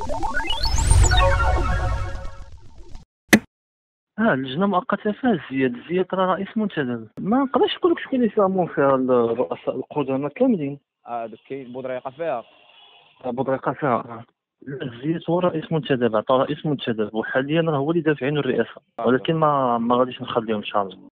اللجنة مؤقتة فيها زياد راه رئيس منتدب، ما نقدرش نقول لك شكون اللي يفهمون فيها الرؤساء القدماء كاملين. كاين بودريقه فيها. بودريقة فيها لا، زياد هو رئيس منتدب، عطاه رئيس منتدب، وحاليا راه هو اللي دافع عنه الرئاسة، ولكن ما غاديش نخليهم ان شاء الله.